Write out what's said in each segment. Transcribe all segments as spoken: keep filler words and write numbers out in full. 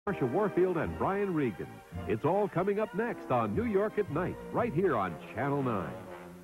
Marsha Warfield and Brian Regan. It's all coming up next on New York at Night, right here on Channel nine.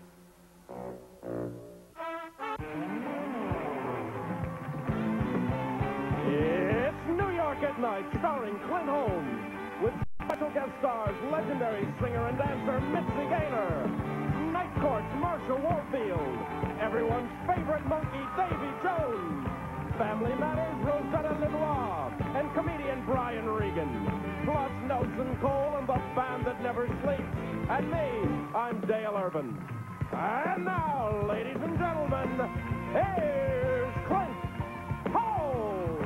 It's New York at Night, starring Clint Holmes, with special guest stars legendary singer and dancer Mitzi Gaynor, Night Court's Marsha Warfield, everyone's favorite monkey Davy Jones, Family Matters Rosetta Lenoir, and comedian Brian Regan, plus Notes and Cole and the band that never sleeps, and me, I'm Dale Urban. And now, ladies and gentlemen, here's Clint Holmes.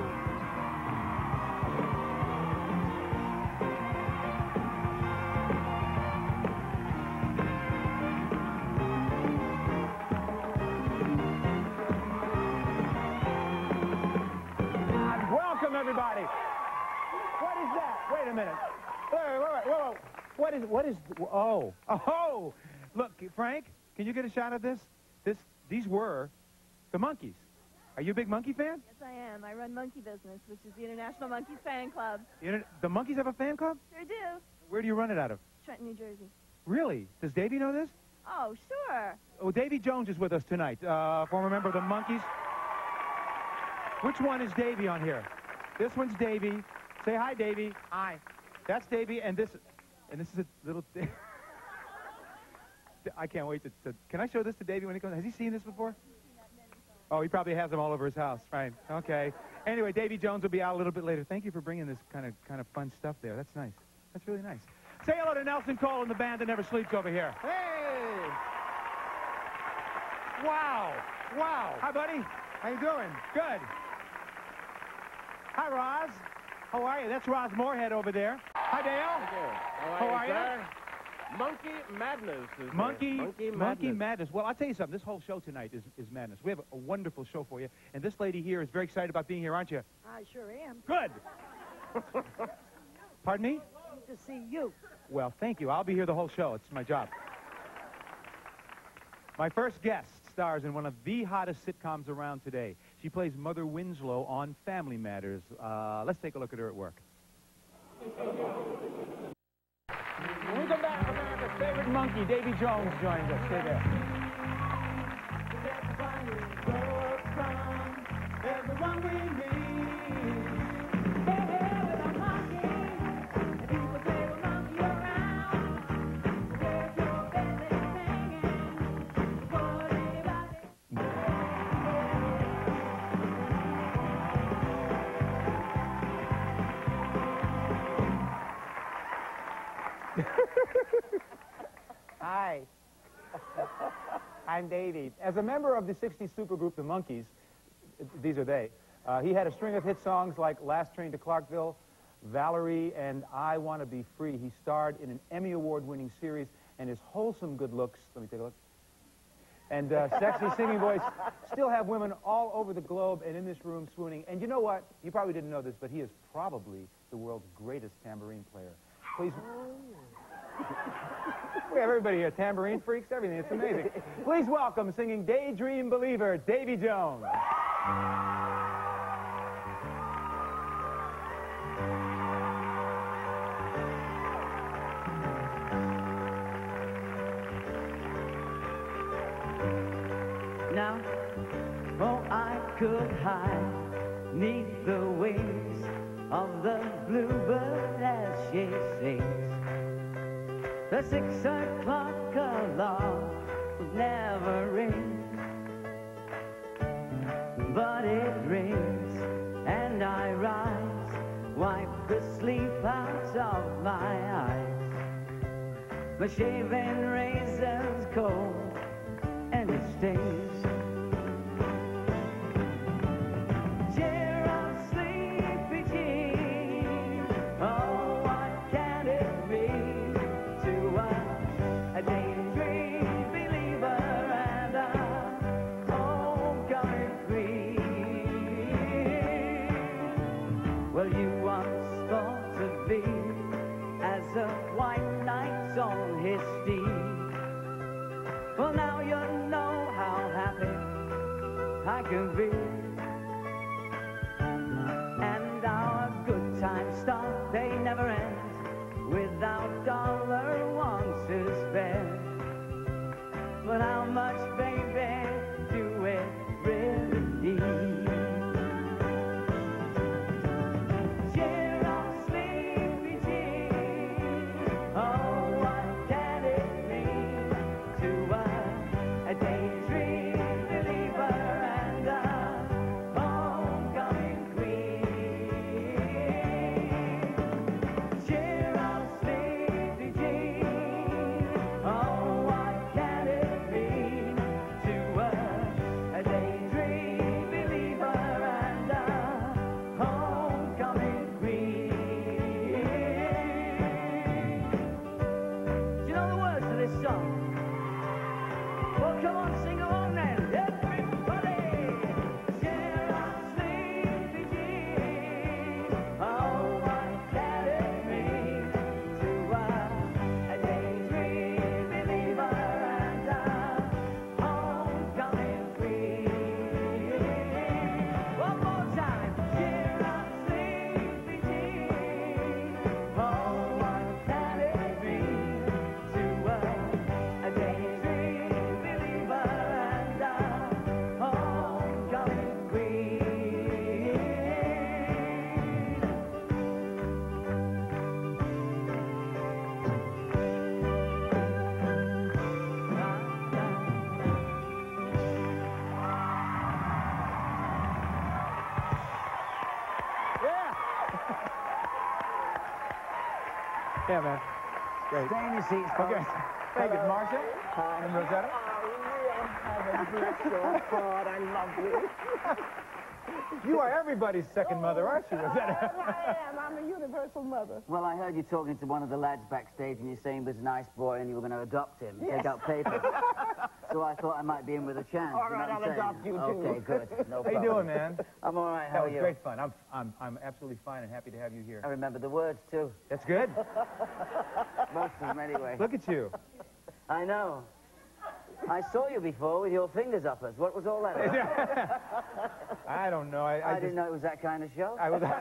Welcome, everybody. What is that? Wait a minute. Wait, wait, wait, wait, wait. What is, what is, oh, oh. Look, Frank, can you get a shot of this? This, these were the Monkees. Are you a big monkey fan? Yes, I am. I run Monkey Business, which is the International Monkeys Fan Club. The, Inter the Monkees have a fan club? Sure do. Where do you run it out of? Trenton, New Jersey. Really? Does Davy know this? Oh, sure. Oh, Davy Jones is with us tonight, uh, former member of the Monkees. Which one is Davy on here? This one's Davy. Say hi, Davy. Hi. That's Davy, and this, and this is a little. I can't wait to, to. Can I show this to Davy when he comes? Has he seen this before? Oh, he probably has them all over his house, right? Okay. Anyway, Davy Jones will be out a little bit later. Thank you for bringing this kind of kind of fun stuff there. That's nice. That's really nice. Say hello to Nelson Cole and the band that never sleeps over here. Hey! Wow! Wow! Hi, buddy. How you doing? Good. Hi, Roz. How are you? That's Roz Moorhead over there. Hi, Dale. Thank you. How How are are you, you? sir? Monkey Madness is Monkey, there. Monkey Madness. Monkey Madness. Well, I'll tell you something. This whole show tonight is, is madness. We have a, a wonderful show for you. And this lady here is very excited about being here, aren't you? I sure am. Good. Pardon me? To see you. Well, thank you. I'll be here the whole show. It's my job. My first guest stars in one of the hottest sitcoms around today. She plays Mother Winslow on Family Matters. Uh, let's take a look at her at work. When we come back, America's favorite monkey, Davy Jones, joins us. Stay there. Hi. I'm Davy. As a member of the sixties supergroup The Monkees, these are they, uh, he had a string of hit songs like Last Train to Clarkville, Valerie, and I Want to Be Free. He starred in an Emmy Award-winning series, and his wholesome good looks, let me take a look, and uh, sexy singing voice still have women all over the globe and in this room swooning. And you know what? You probably didn't know this, but he is probably the world's greatest tambourine player. Please. We have everybody here, tambourine freaks, everything. It's amazing. Please welcome singing Daydream Believer, Davy Jones. Now, oh, I could hide neath the wings of the bluebird as she sings. The six o'clock alarm never rings, but it rings, and I rise, wipe the sleep out of my eyes. My shaving razor's cold, and it stings. Cheer up, sleepy Jean. Oh, what can it mean to a, a daydream believer and a homecoming queen? Well, you once thought to be as a white knight's on his steed. Well, now you know how happy I can be, and our good times start they never end without dollar wants to spare. But how much, baby, do it really need? Cheer up, sleepy Jean. Oh, what can it mean to a, a daydream believer and a homecoming queen? Cheer up, sleepy Jean. Oh, what can it mean to a, a daydream believer and a homecoming queen? Do you know the words to this song? Well, come on, sing along then, everybody! Cheer up, sleepy Jean. Oh, what can it mean to a, a daydream believer and a homecoming queen? One more time. Cheer up, sleepy Jean. Oh, what can it mean to a, a daydream believer and a homecoming queen? Yeah. Yeah, man. Great. Stay in your seats, folks. Okay. Thank you, Marcia. Hi. And Rosetta. Oh, bless your heart. I love you. You are everybody's second mother, aren't you, Rosetta? I am. I'm a universal mother. Well, I heard you talking to one of the lads backstage, and you saying he was a nice boy and you were going to adopt him, Yes. take out papers. So I thought I might be in with a chance. All you know right, what I'm I'll saying? adopt you, too. Okay, good. No How you problem. doing, man? I'm all right. How That are was you? great fun. I'm, I'm, I'm absolutely fine and happy to have you here. I remember the words, too. That's good. Most of them, anyway. Look at you. I know. I saw you before with your fingers up us. What was all that about? I don't know. I, I, I just, didn't know it was that kind of show. I was.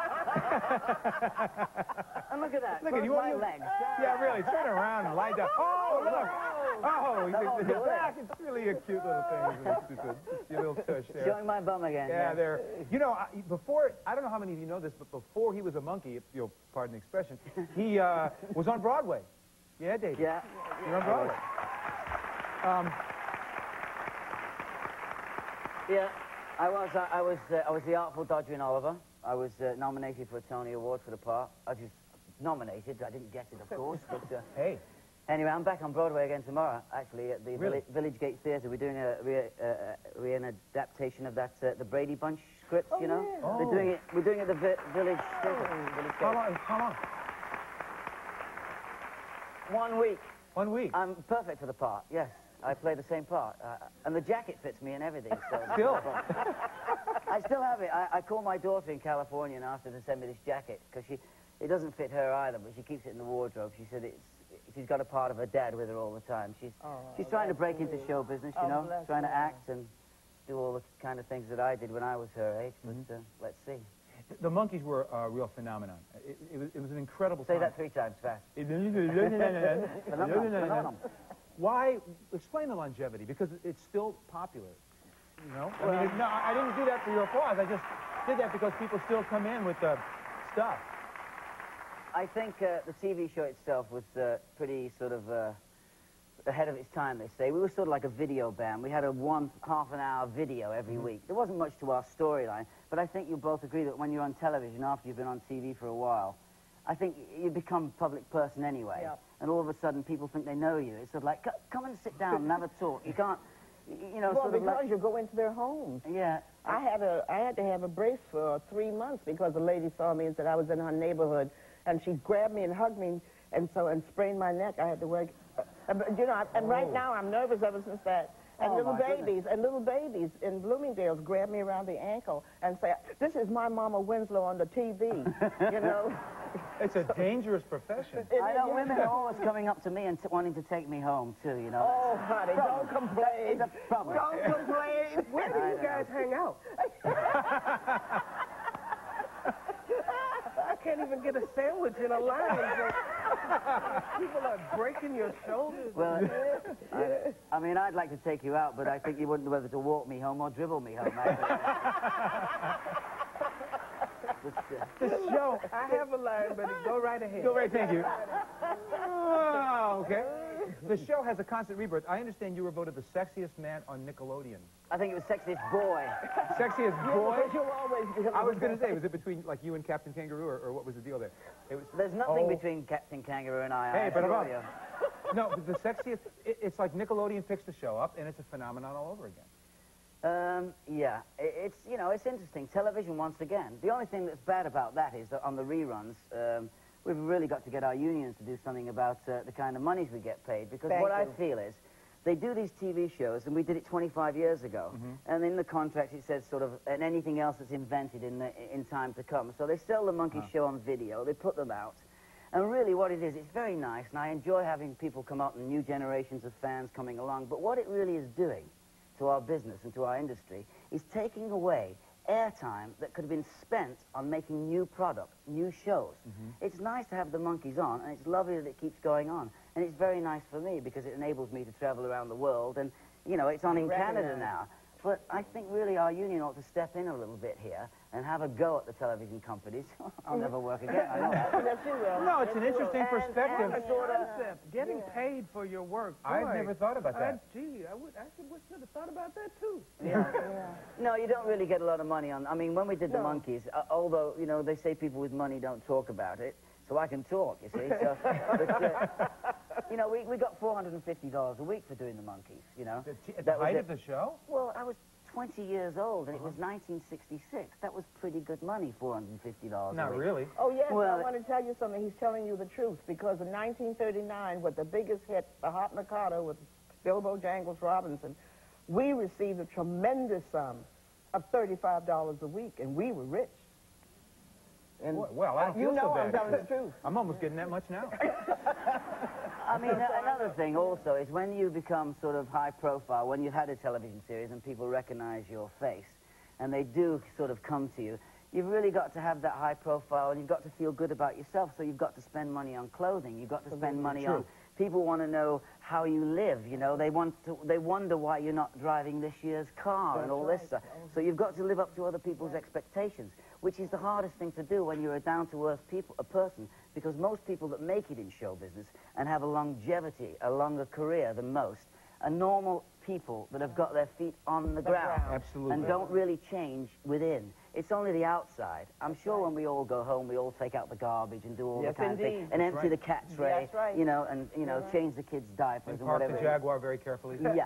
And look at that. Look Both at you. my you- legs. Yeah, really. Turn around and lie down. Oh, look. Oh, Oh, it's, good. it's really a cute little thing. Isn't it? It's just a, just your little tush there. Showing my bum again. Yeah, there. You know, I- before, I don't know how many of you know this, but before he was a monkey, if you'll pardon the expression, he uh, was on Broadway. Yeah, Davy. Yeah. You're on Broadway. Um, Yeah, I was. I, I was. Uh, I was the Artful Dodger in Oliver. I was uh, nominated for a Tony Award for the part. I was nominated. I didn't get it, of course. But uh, hey. anyway, I'm back on Broadway again tomorrow. Actually, at the Really? Villi- Village Gate Theatre, we're doing a re, uh, uh, re an adaptation of that uh, the Brady Bunch scripts. You know, Oh. they're doing it. We're doing it at the vi Village Theatre. Village How Gate. long? How long? One week. One week. I'm perfect for the part. Yes, I play the same part, uh, and the jacket fits me and everything. So Still. I still have it. I, I called my daughter in California and asked her to send me this jacket because she, it doesn't fit her either, but she keeps it in the wardrobe. She said it's, she's got a part of her dad with her all the time. She's, Oh, she's trying to break into sweet. show business, you Oh, know, bless trying to her. act and do all the kind of things that I did when I was her age. But Mm-hmm. uh, let's see. The Monkees were a real phenomenon. It, it, was, it was an incredible Say time. that three times fast. Why? Explain the longevity, because it's still popular. You know? I mean, it, no, I didn't do that for your applause. I just did that because people still come in with the stuff. I think uh, the T V show itself was uh, pretty sort of uh, ahead of its time, they say. We were sort of like a video band. We had a one half an hour video every Mm-hmm. week. There wasn't much to our storyline, but I think you both agree that when you're on television, after you've been on T V for a while, I think you become a public person anyway. Yeah. And all of a sudden, people think they know you. It's sort of like, "Co- come and sit down and have a talk. You can't, y- you know, Well, sort of because like... you go into their homes. Yeah. I had a, I had to have a brace for three months because the lady saw me and said I was in her neighborhood, and she grabbed me and hugged me, and so and sprained my neck. I had to work, uh, but, you know. I, and right now I'm nervous ever since that. And Oh, little my babies goodness. and little babies in Bloomingdale's grab me around the ankle and say, "This is my Mama Winslow on the T V," you know. It's a dangerous profession. It I is, know yes. women are always coming up to me and t wanting to take me home, too, you know. Oh, honey, don't complain. It's a problem. Don't complain. Where do you guys hang out? can't even get a sandwich in a line. People are breaking your shoulders. Well, I, I mean, I'd like to take you out, but I think you wouldn't know whether to walk me home or dribble me home. But, uh, The show. I have a line, but go right ahead. Go right, thank you. Oh, okay. The show has a constant rebirth. I understand you were voted the sexiest man on Nickelodeon. I think it was Sexiest Boy. Sexiest boy? Because you'll always be I was going to say, was it between, like, you and Captain Kangaroo, or, or what was the deal there? It was, There's nothing oh. between Captain Kangaroo and I. Hey, I but assure about, you. no, but the sexiest, it, it's like Nickelodeon picks the show up, and it's a phenomenon all over again. Um, yeah, it, it's, you know, it's interesting. Television, once again. The only thing that's bad about that is that on the reruns, um, we've really got to get our unions to do something about uh, the kind of monies we get paid. Because Thank what you. I feel is, they do these T V shows, and we did it twenty-five years ago. Mm-hmm. And in the contract it says sort of, and anything else that's invented in, the, in time to come. So they sell the Monkey Huh. Show on video, they put them out. And really what it is, it's very nice, and I enjoy having people come out and new generations of fans coming along. But what it really is doing to our business and to our industry is taking away airtime that could have been spent on making new product, new shows. Mm-hmm. It's nice to have the Monkeys on, and it's lovely that it keeps going on. And it's very nice for me because it enables me to travel around the world. And, you know, it's on in Canada Recognize. now. But I think really our union ought to step in a little bit here and have a go at the television companies. I'll never work again, I know that. Yes, you will. No, it's Yes, an you will. interesting And- perspective. and That's sort the of- concept. Getting Yeah. paid for your work. I've Boy, never thought about I, that. gee, I would, I should, should have thought about that too. Yeah, yeah. No, you don't really get a lot of money on... I mean, when we did the No. Monkeys, uh, although, you know, they say people with money don't talk about it, so I can talk, you see. So, but, uh, you know, we, we got four hundred fifty dollars a week for doing the Monkeys, you know. At the That was height it. of the show? Well, I was twenty years old, and it was nineteen sixty-six. That was pretty good money, four hundred fifty dollars a Not week. really. Oh, yes, Well- I want to tell you something. He's telling you the truth, because in nineteen thirty-nine, with the biggest hit, The Hot Mikado, with Bilbo Jangles Robinson, we received a tremendous sum of thirty-five dollars a week, and we were rich. And Well, well, I don't you feel so know I'm bad. telling the truth. I'm almost getting that much now. I mean, a- another thing also is when you become sort of high profile, when you've had a television series and people recognize your face, and they do sort of come to you, you've really got to have that high profile, and you've got to feel good about yourself, so you've got to spend money on clothing, you've got to spend money True. on... People want to know how you live, you know, they want to, they wonder why you're not driving this year's car and all this stuff. So you've got to live up to other people's expectations, which is the hardest thing to do when you're a down-to-earth people, a person, because most people that make it in show business and have a longevity, a longer career than most, are normal people that have got their feet on the ground. Absolutely. And don't really change within. It's only the outside. I'm sure when we all go home, we all take out the garbage and do all Yes, the kind of indeed. things, and empty right. the cat tray, That's right. you know, and, you know, change the kids' diapers And and, park whatever. the it is. Jaguar very carefully. Yeah.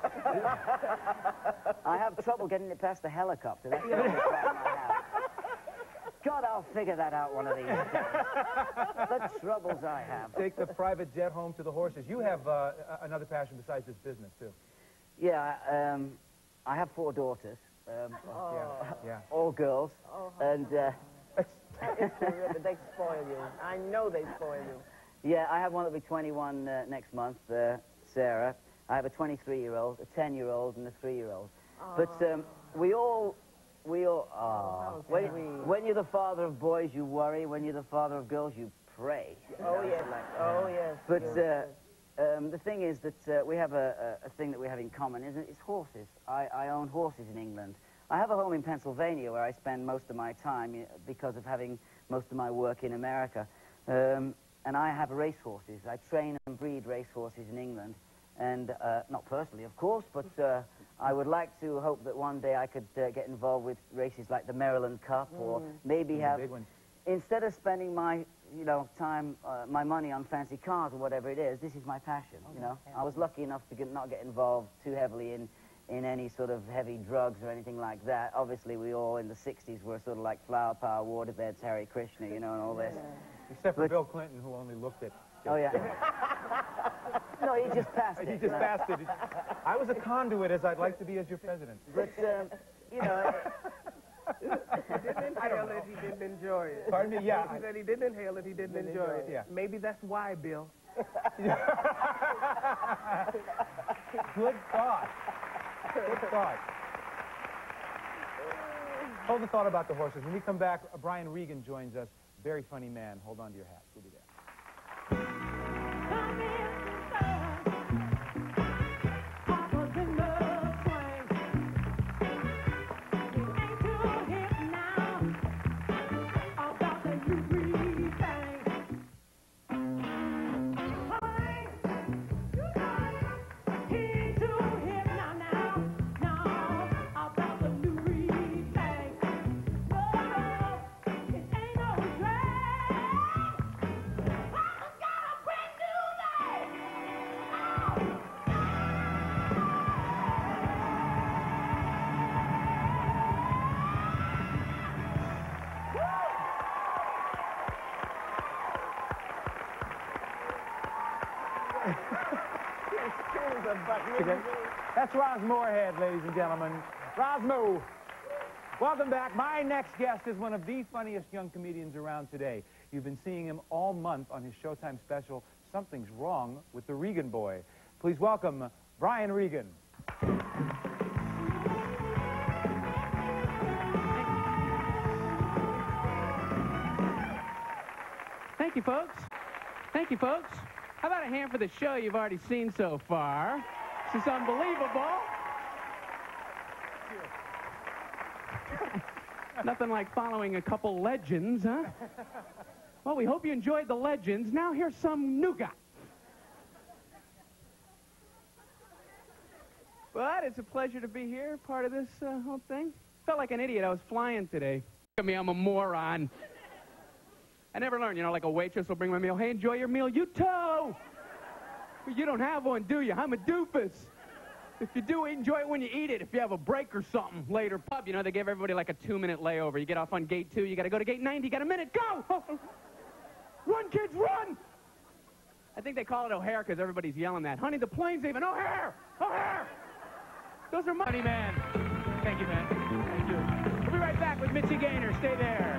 I have trouble getting it past the helicopter. That's the only problem I have. God, I'll figure that out one of these days. The troubles I have. Take the private jet home to the horses. You have uh, a- another passion besides this business, too. Yeah, um, I have four daughters, um, Yeah, yeah. all girls, and uh, It's terrific. They spoil you. I know they spoil you. yeah, I have one that'll be twenty-one uh, next month, uh, Sarah. I have a twenty-three-year-old, a ten-year-old, and a three-year-old. But um, we all, we all, oh, when, when you're the father of boys, you worry. When you're the father of girls, you pray. Oh, yes. Oh, yes. But yes. uh, um, the thing is that uh, we have a, a, a thing that we have in common, isn't it? It's horses. I, I own horses in England. I have a home in Pennsylvania where I spend most of my time you know, because of having most of my work in America. Um, and I have racehorses. I train and breed racehorses in England. And uh, not personally, of course, but uh, I would like to hope that one day I could uh, get involved with races like the Maryland Cup, or maybe The have, big ones. instead of spending my, you know, time, uh, my money on fancy cars or whatever it is, this is my passion, you know. I was lucky enough to get, not get involved too heavily in, in any sort of heavy drugs or anything like that. Obviously, we all in the sixties were sort of like flower power, waterbeds, Harry Krishna, you know, and all this. Except for But- Bill Clinton, who only looked at... Oh, yeah. No, he just passed it. He you just know. passed it. I was a conduit, as I'd like to be as your president. But, um, you know, He didn't inhale it, he didn't enjoy it. Pardon me? Yeah. He said he didn't inhale it, he didn't enjoy it. Yeah. Maybe that's why, Bill. Good thought. Good thought. Hold the thought about the horses. When we come back, Brian Regan joins us. very funny man. Hold on to your hats. We'll be there. That's Roz Moorhead, ladies and gentlemen. Rosmo, welcome back. My next guest is one of the funniest young comedians around today. You've been seeing him all month on his Showtime special, Something's Wrong with the Regan Boy. Please welcome Brian Regan. Thank you, folks. Thank you, folks. How about a hand for the show you've already seen so far? This is unbelievable. Nothing like following a couple legends, huh? Well, we hope you enjoyed the legends. Now here's some nougat. But it's a pleasure to be here, part of this uh, whole thing. Felt like an idiot. I was flying today. Look at me, I'm a moron. I never learned, you know, like a waitress will bring my meal. Hey, enjoy your meal. You too! But you don't have one, do you? I'm a doofus. If you do, enjoy it when you eat it. If you have a break or something later. Pub, you know, they give everybody like a two-minute layover. You get off on gate two, you got to go to gate ninety. You got a minute. Go! Run, kids, run! I think they call it O'Hare because everybody's yelling that. Honey, the plane's even. O'Hare! O'Hare! Those are my... Honey, man. Thank you, man. Thank you. We'll be right back with Mitzi Gaynor. Stay there.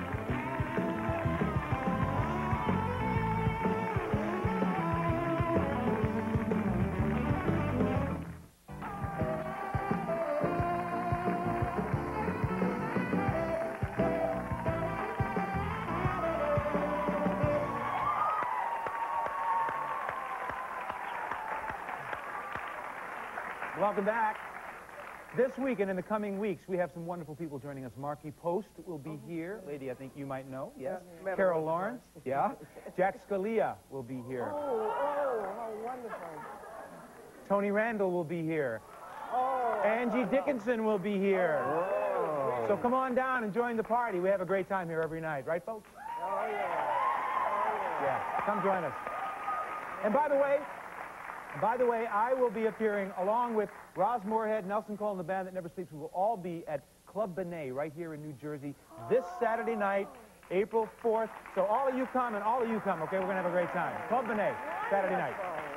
Welcome back. This week and in the coming weeks, we have some wonderful people joining us. Marky Post will be here. Lady, I think you might know. Yes. Yeah, Carol Lawrence. Yeah. Jack Scalia will be here. Oh, oh, how wonderful. Tony Randall will be here. Oh. Angie Dickinson will be here. Oh. So come on down and join the party. We have a great time here every night. Right, folks? Oh, yeah. Oh, yeah. Yeah. Come join us. And by the way, By the way, I will be appearing along with Roz Moorhead, Nelson Cole, and the band that never sleeps. We will all be at Club Benet right here in New Jersey this Saturday night, April fourth. So all of you come and all of you come, okay? We're going to have a great time. Club Benet, Saturday night.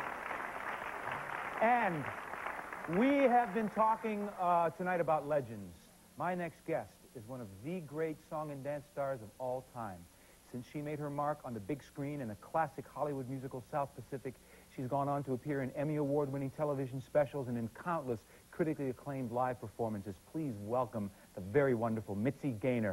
And we have been talking uh, tonight about legends. My next guest is one of the great song and dance stars of all time. Since she made her mark on the big screen in the classic Hollywood musical South Pacific, she's gone on to appear in Emmy Award-winning television specials and in countless critically acclaimed live performances. Please welcome the very wonderful Mitzi Gaynor.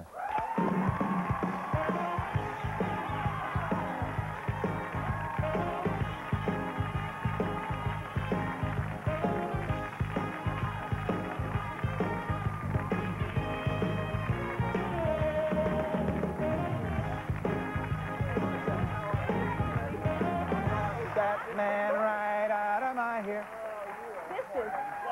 Man right out of my hair. This is...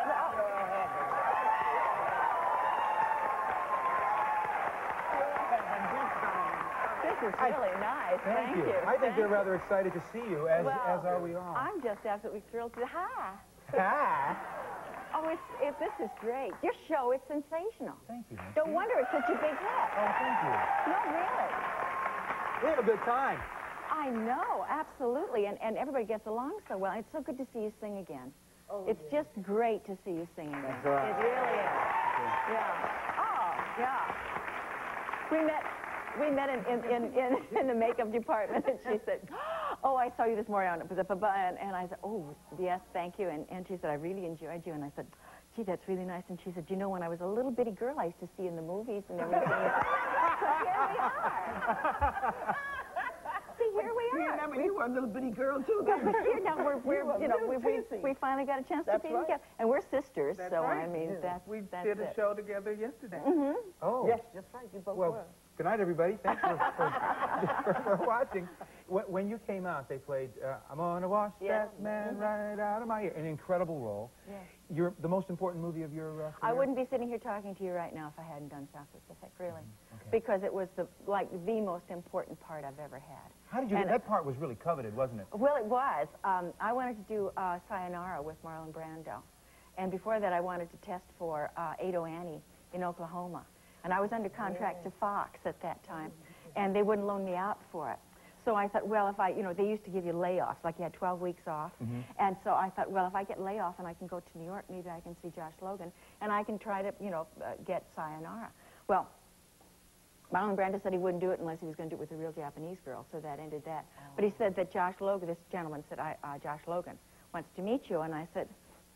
This is really nice. Thank, Thank you. you. I think Thank they're you. rather excited to see you, as, Well, as are we all. I'm just absolutely thrilled to... Hi. Ah. Oh, it's, it, this is great. Your show is sensational. Thank you, Mitzi. No wonder it's such a big hit. Oh, thank you. No, really. We have a good time. I know, absolutely, and, and everybody gets along so well. It's so good to see you sing again. Oh, it's yeah. just great to see you sing again. That's right. It really is. Yeah. Oh, yeah. We met, we met in, in, in, in, in the makeup department, and she said, oh, I saw you this morning on and, and I said, oh, yes, thank you. And, and she said, I really enjoyed you. And I said, gee, that's really nice. And she said, you know, when I was a little bitty girl, I used to see in the movies and everything. So here we are. See, here we You are. remember you were a little bitty girl, too. But, but here now, we're, we're were you know, real we, we, fancy. we finally got a chance That's to be right. together. And we're sisters, That's so right. I mean, Yeah. that's, We that's did a it. show together yesterday. Mm-hmm. Oh. Yes, that's right. You both Well, were. good night, everybody. Thanks for, for, for, for watching. When, when you came out, they played uh, I'm Gonna Wash Yeah. That Man Right Out of My Ear. An incredible role. Yeah. You're the most important movie of your uh, career? I wouldn't be sitting here talking to you right now if I hadn't done South Pacific, really. Okay. Because it was the, like, the most important part I've ever had. How did you And get that part was really coveted, wasn't it? Well, it was. Um, I wanted to do uh, Sayonara with Marlon Brando. And before that, I wanted to test for uh, Ado Annie in Oklahoma. And I was under contract to Fox at that time, and they wouldn't loan me out for it. So I thought, well, if I, you know, they used to give you layoffs, like you had twelve weeks off. Mm-hmm. And so I thought, well, if I get layoff and I can go to New York, maybe I can see Josh Logan, and I can try to, you know, uh, get Sayonara. Well, Marlon Brando said he wouldn't do it unless he was going to do it with a real Japanese girl, so that ended that. Oh. But he said that Josh Logan, this gentleman said, I, uh, Josh Logan wants to meet you, and I said,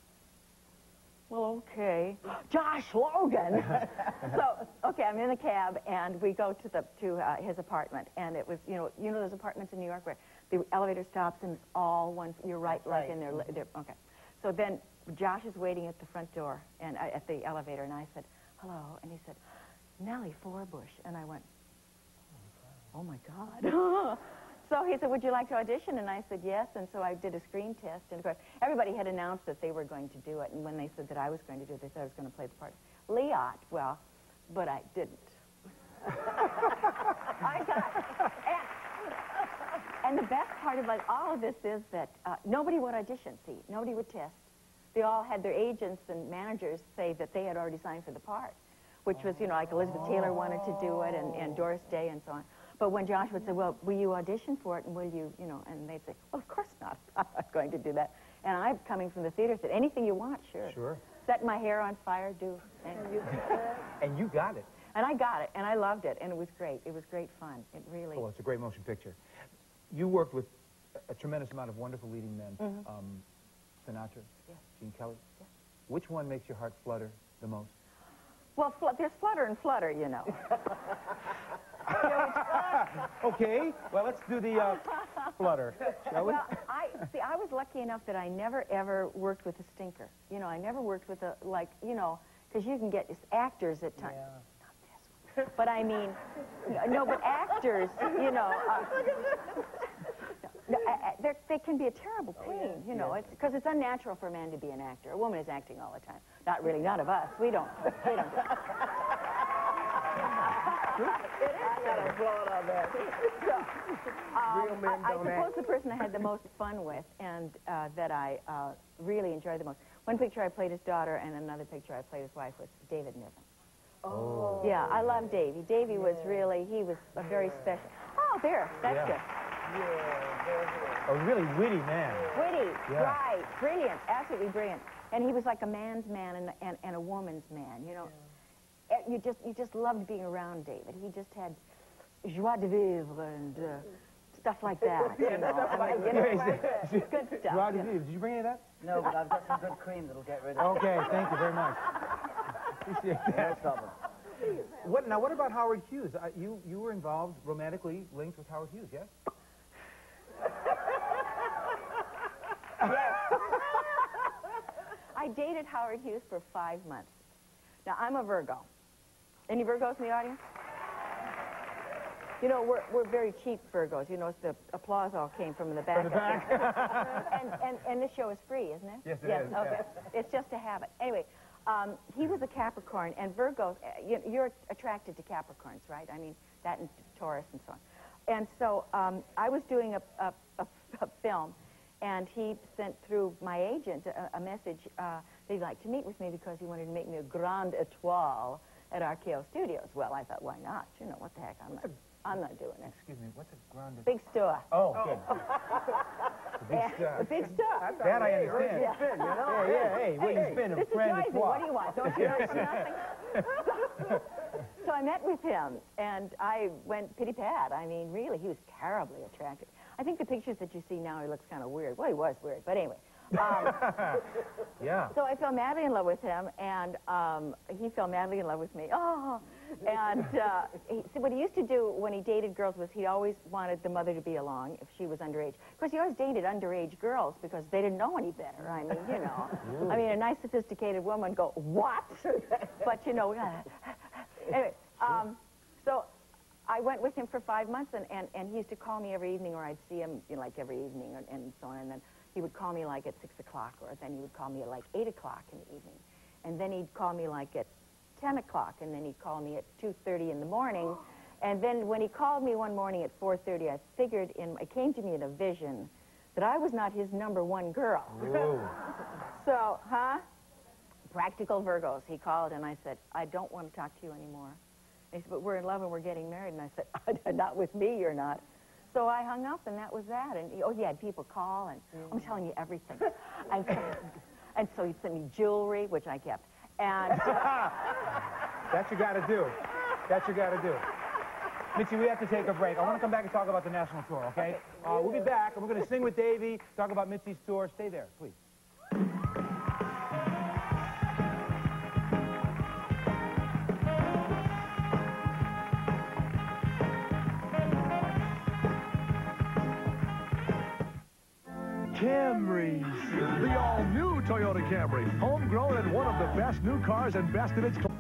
well, okay. Josh Logan! So, okay, I'm in the cab, and we go to the to uh, his apartment, and it was, you know, you know those apartments in New York where the elevator stops and it's all one, you're right, like right. in there, they're, okay. So then Josh is waiting at the front door, and uh, at the elevator, and I said, hello, and he said, Nellie Forbush, and I went, oh my God. So he said, would you like to audition? And I said, yes. And so I did a screen test. And of course, everybody had announced that they were going to do it. And when they said that I was going to do it, they said I was going to play the part. Leot, well, but I didn't. I got and, and the best part about all of this is that uh, nobody would audition, see. Nobody would test. They all had their agents and managers say that they had already signed for the part, which was, you know, like Elizabeth Taylor wanted to do it and, and Doris Day and so on. But when Josh would say, well, will you audition for it, and will you, you know, and they'd say, well, of course not. I'm not going to do that. And I'm coming from the theater, said, anything you want, sure. Sure. Set my hair on fire, do. And you, And you got it. and I got it, and I loved it, and it was great. It was great fun. It really. Oh, it's a great motion picture. You worked with a tremendous amount of wonderful leading men. Mhm. Um, Sinatra, Yes. Gene Kelly. Yes. Which one makes your heart flutter the most? Well, fl there's flutter and flutter, you know. Okay, well, let's do the uh, flutter, shall we? Well, I see. I was lucky enough that I never ever worked with a stinker. You know, I never worked with a like, you know, because you can get actors at times. Not this one. But I mean, no, but actors, you know, uh, no, uh, uh, they can be a terrible pain. You know, it's because it's unnatural for a man to be an actor. A woman is acting all the time. Not really. None of us. We don't. We don't. It is got a blood on that. So, um, Real men I, I don't suppose act. the person I had the most fun with and uh, that I uh, really enjoyed the most. One picture I played his daughter, and another picture I played his wife was David Niven. Oh. Yeah, I love Davy. Davy was really, he was a very special. Oh, there, that's Yeah. good. A really witty man. Witty, Yeah. right, brilliant, absolutely brilliant. And he was like a man's man and, and, and a woman's man, you know. Eh, You just you just loved being around David. He just had joie de vivre and uh, stuff like that, you know. I mean, you know, good stuff. Joie de yeah. vivre. Did you bring any of that? No, but I've got some good cream that'll get rid of it. Okay, thank you very much. Appreciate No that. problem. What, now, what about Howard Hughes? Uh, you, you were involved, romantically linked with Howard Hughes, yes? I dated Howard Hughes for five months. Now, I'm a Virgo. Any Virgos in the audience? You know, we're, we're very cheap Virgos. You know, the applause all came from the back. From the back. and, and, and this show is free, isn't it? Yes, it yes, is, Okay. yeah. It's just a habit. Anyway, um, he was a Capricorn, and Virgos, uh, you, you're attracted to Capricorns, right? I mean, that and Taurus and so on. And so um, I was doing a, a, a, a film, and he sent through my agent a, a message uh, that he'd like to meet with me because he wanted to make me a grande étoile at R K O Studios. Well, I thought, why not? You know, what the heck? I'm not, I'm not doing it. Excuse me, what's a grande? Big star. Oh, good. The big Yeah, star. the big star. That I understand. Yeah. Spin, you know? Yeah, yeah, hey, where you spin a This is friend Rising. étoile. What do you want? Don't you know it's nothing? So, so I met with him, and I went pity-pat. I mean, really, he was terribly attractive. I think the pictures that you see now, he looks kind of weird. Well, he was weird, but anyway. Um, Yeah. So I fell madly in love with him, and um, he fell madly in love with me. Oh, and uh, he, see, what he used to do when he dated girls was he always wanted the mother to be along if she was underage. Of course, he always dated underage girls because they didn't know any better. I mean, you know. I mean, a nice, sophisticated woman go, what? But, you know, anyway, um, so I went with him for five months, and, and, and he used to call me every evening, or I'd see him, you know, like every evening, and, and so on, and then he would call me like at six o'clock, or then he would call me at like eight o'clock in the evening. And then he'd call me like at ten o'clock, and then he'd call me at two thirty in the morning. And then when he called me one morning at four thirty, I figured, in, it came to me in a vision, that I was not his number one girl. So, huh? Practical Virgos. He called, and I said, I don't want to talk to you anymore. And he said, but we're in love and we're getting married. And I said, not with me, you're not. So I hung up, and that was that. And he, oh, he had people call, and mm. I'm telling you everything. and, and so he sent me jewelry, which I kept. And uh, that you got to do. That you got to do. Mitzi, we have to take a break. I want to come back and talk about the national tour, okay? Uh, we'll be back, and we're going to sing with Davy, talk about Mitzi's tour. Stay there, please. Camrys, the all-new Toyota Camry, homegrown and one of the best new cars and best in its class.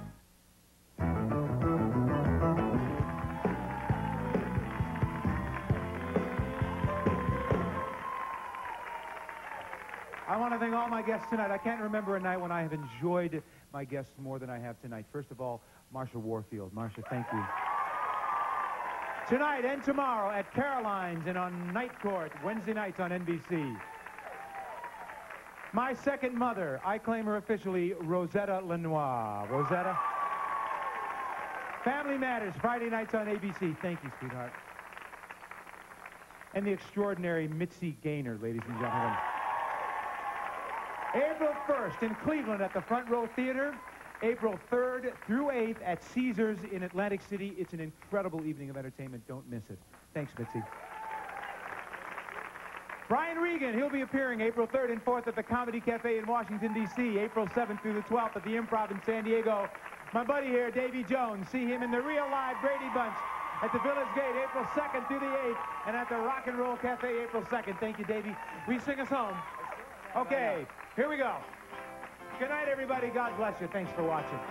I want to thank all my guests tonight. I can't remember a night when I have enjoyed my guests more than I have tonight. First of all, Marsha Warfield. Marsha, thank you. Tonight and tomorrow at Caroline's and on Night Court, Wednesday nights on N B C. My second mother, I claim her officially, Rosetta Lenoir. Rosetta. Family Matters, Friday nights on A B C. Thank you, sweetheart. And the extraordinary Mitzi Gaynor, ladies and gentlemen. April first in Cleveland at the Front Row Theater. April third through eighth at Caesars in Atlantic City. It's an incredible evening of entertainment. Don't miss it. Thanks, Mitzi. Brian Regan, he'll be appearing April third and fourth at the Comedy Cafe in Washington, D C April seventh through the twelfth at the Improv in San Diego. My buddy here, Davy Jones, see him in the real live Brady Bunch at the Village Gate April second through the eighth, and at the Rock and Roll Cafe April second. Thank you, Davy. Will you sing us home? Okay, here we go. Good night, everybody. God bless you. Thanks for watching.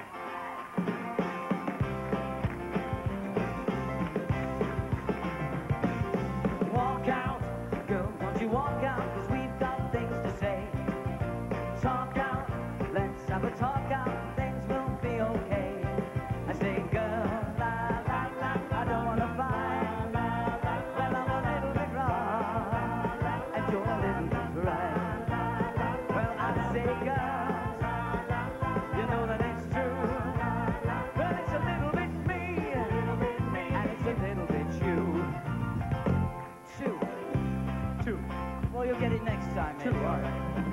Walk out, girl, won't you walk out, because we've got things to say. Talk out, let's have a talk out, things will be okay. I say, girl, la, la, la, I don't want to fight. Well, I'm a little bit wrong, and you're a little bit right. Well, I say, girl, you know that it's true. Well, it's a little bit me, and it's a little bit you. Two. Two. Well, you'll get it next time, maybe. Two, all right.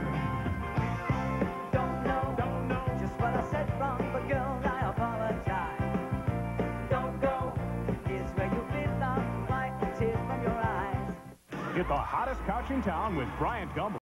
Don't know, Don't know. just what I said wrong, but girl, I apologize. Don't go, is where you belong, wipe the tears from your eyes. Get the hottest couch in town with Bryant Gum.